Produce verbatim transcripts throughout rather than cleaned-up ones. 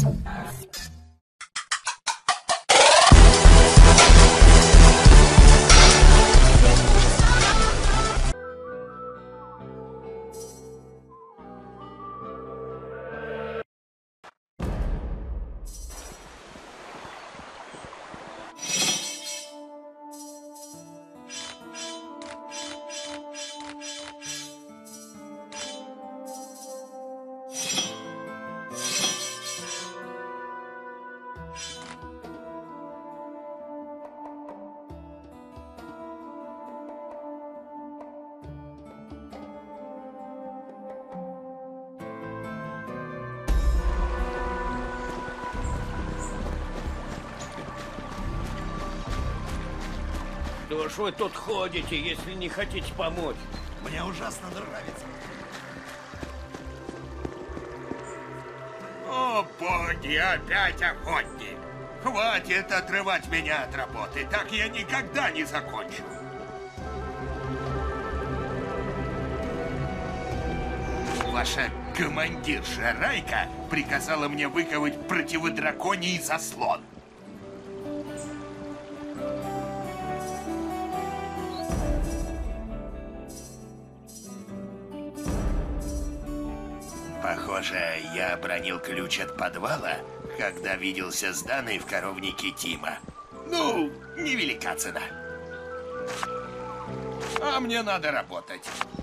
Что ж вы тут ходите, если не хотите помочь? Мне ужасно нравится. О, боги, опять охотник. Хватит отрывать меня от работы, так я никогда не закончу. Ваша командирша Райка приказала мне выковать противодраконий заслон. Похоже, я обронил ключ от подвала, когда виделся с Даной в коровнике Тима. Ну, невелика цена. А мне надо работать.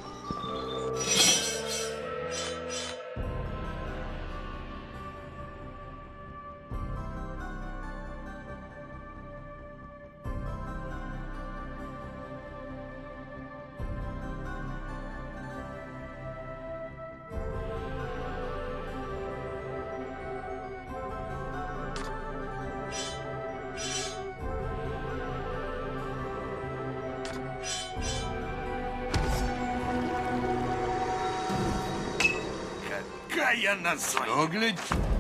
Какая назойливая!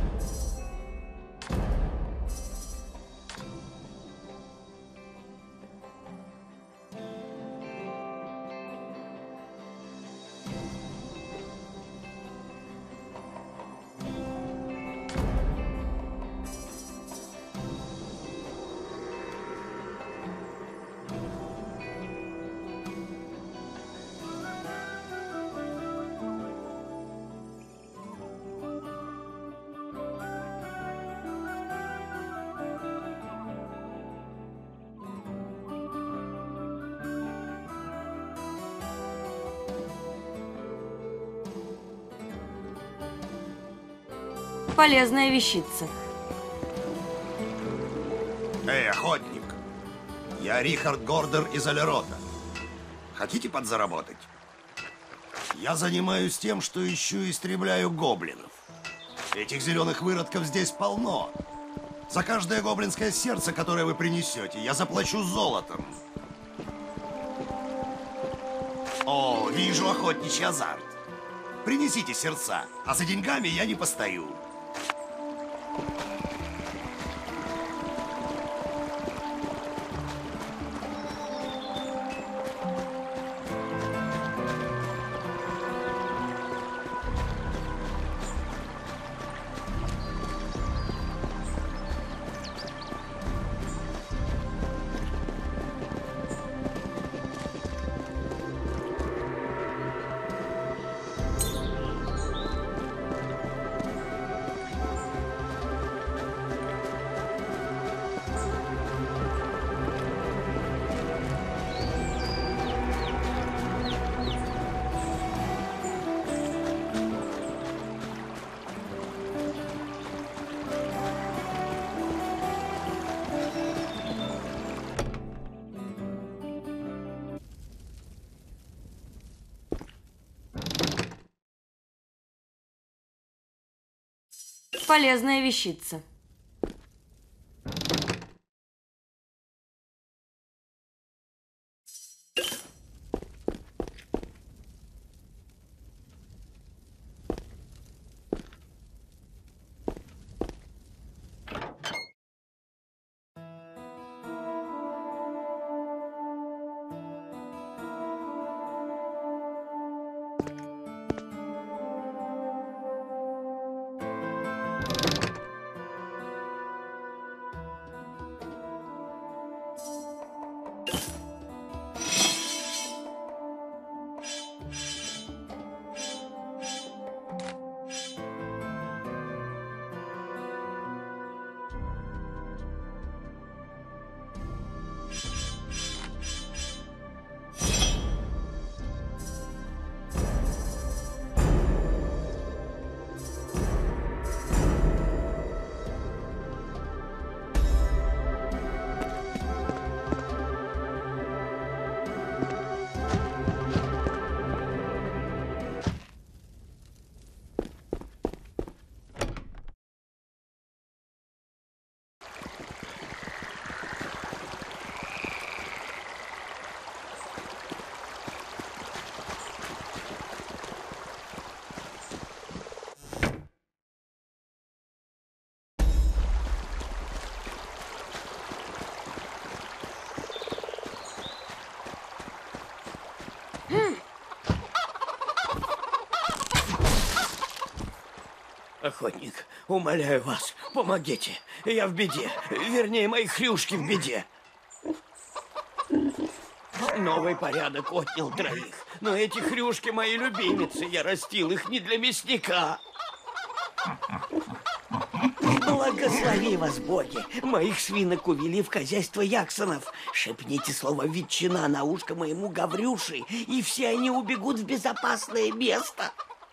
Полезная вещица. Эй, охотник! Я Рихард Гордер из Алерота. Хотите подзаработать? Я занимаюсь тем, что ищу и истребляю гоблинов. Этих зеленых выродков здесь полно. За каждое гоблинское сердце, которое вы принесете, я заплачу золотом. О, вижу охотничий азарт. Принесите сердца, а за деньгами я не постою. Полезная вещица. охотник, умоляю вас, помогите. Я в беде. Вернее, мои хрюшки в беде. Новый порядок отнял троих. Но эти хрюшки мои любимицы. Я растил их не для мясника. Благослови вас, боги. Моих свинок увели в хозяйство Яксонов. Шепните слово «ветчина» на ушко моему Гаврюше, и все они убегут в безопасное место.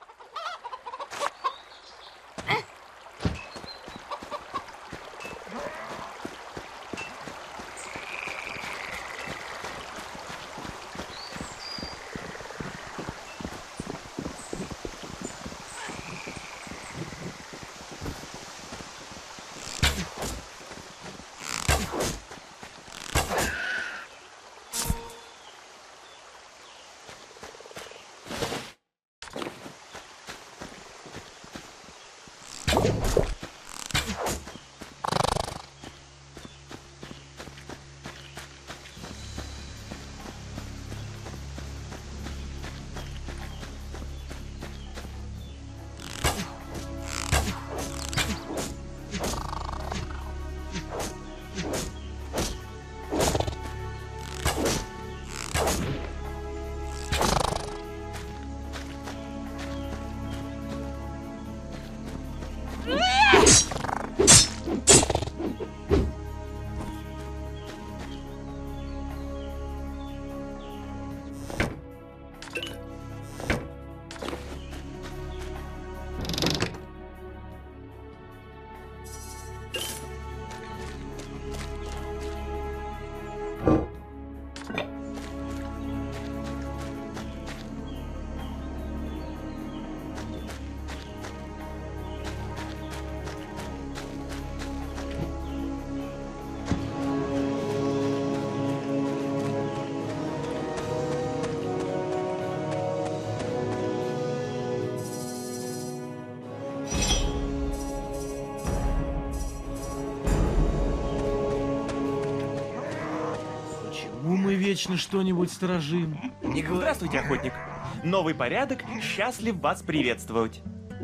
Вечно что-нибудь сторожим. Не говори. Здравствуйте, охотник. Новый порядок счастлив вас приветствовать.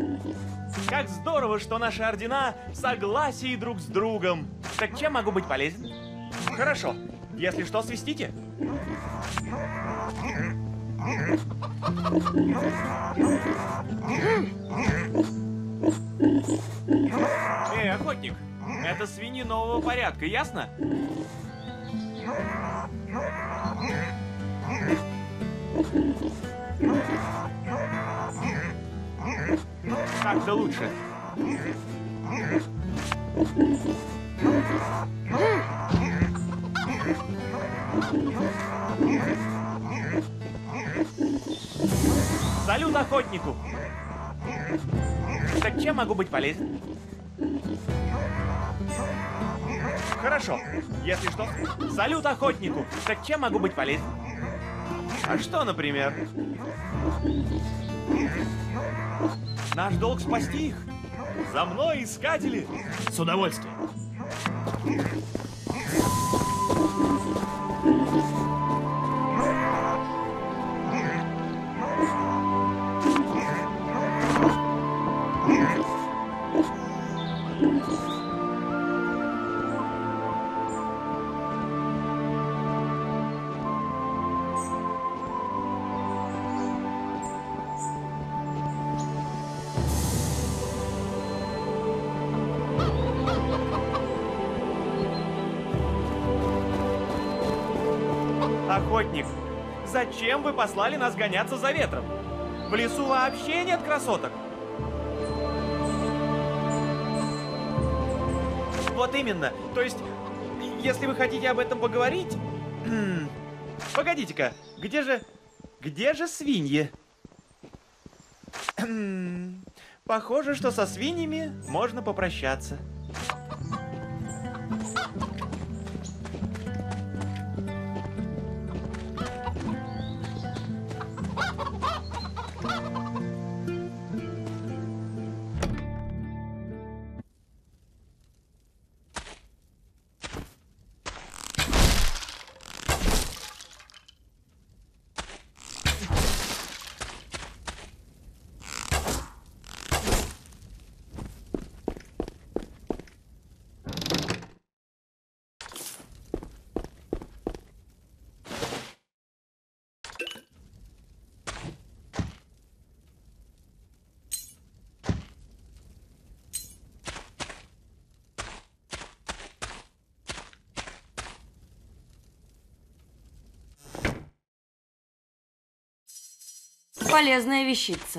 Как здорово, что наши ордена в согласии друг с другом. Так чем могу быть полезен? Хорошо. Если что, свистите. Эй, охотник, это свиньи нового порядка, ясно? Как-то лучше. Салют охотнику! Так чем могу быть полезен? Хорошо, если что. Салют охотнику! Так чем могу быть полезен? А что, например? Наш долг спасти их. За мной, искатели! С удовольствием. Охотник, зачем вы послали нас гоняться за ветром? В лесу вообще нет красоток. Вот именно. То есть, если вы хотите об этом поговорить... Погодите-ка, где же... Где же свиньи? Похоже, что со свиньями можно попрощаться. Полезная вещица.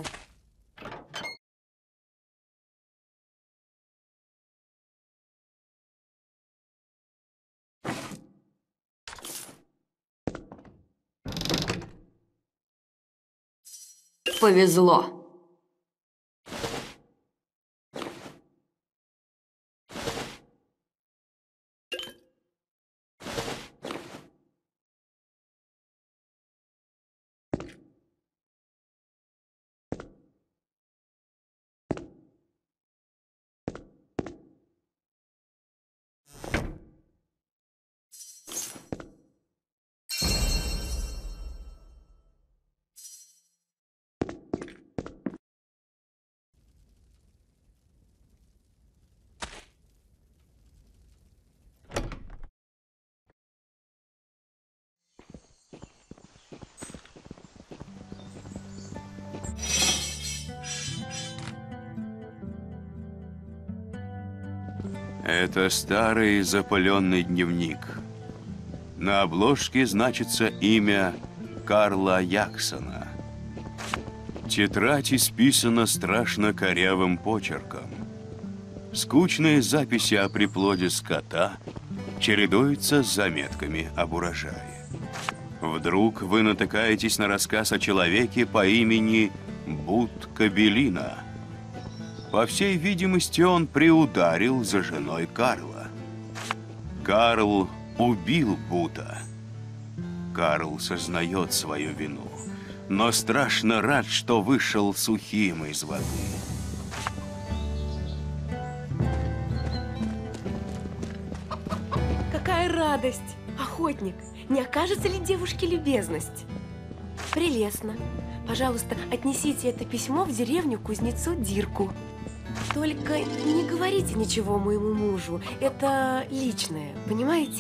Повезло. Это старый запыленный дневник. На обложке значится имя Карла Яксона. Тетрадь исписана страшно корявым почерком. Скучные записи о приплоде скота чередуются с заметками об урожае. Вдруг вы натыкаетесь на рассказ о человеке по имени Будка Белина. По всей видимости, он приударил за женой Карла. Карл убил Бута. Карл сознает свою вину, но страшно рад, что вышел сухим из воды. Какая радость! Охотник, не окажется ли девушке любезность? Прелестно. Пожалуйста, отнесите это письмо в деревню кузнецу Дирку. Только не говорите ничего моему мужу. Это личное, понимаете?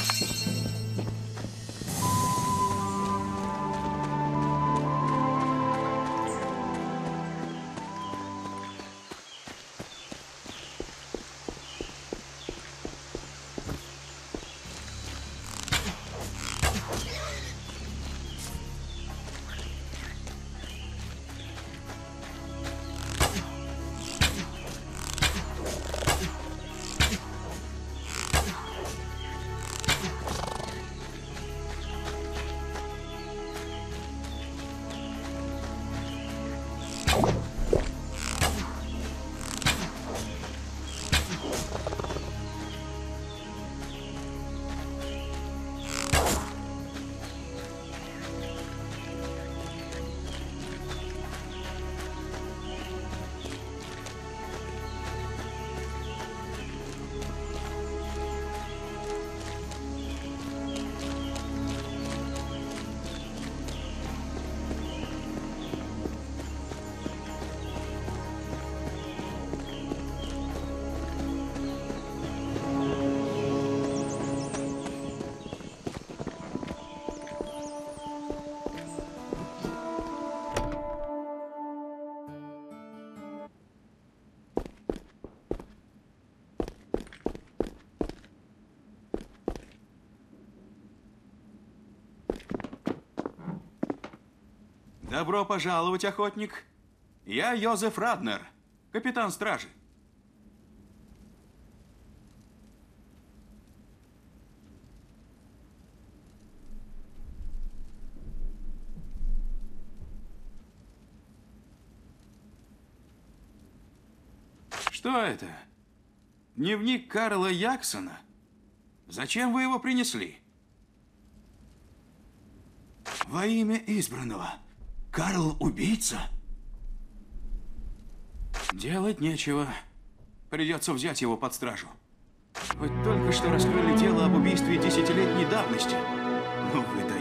Добро пожаловать, охотник. Я Йозеф Раднер, капитан стражи. Что это? Дневник Карла Яксона? Зачем вы его принесли? Во имя избранного. Карл убийца? Делать нечего. Придется взять его под стражу. Вы только что раскрыли дело об убийстве десятилетней давности. Ну вы даете.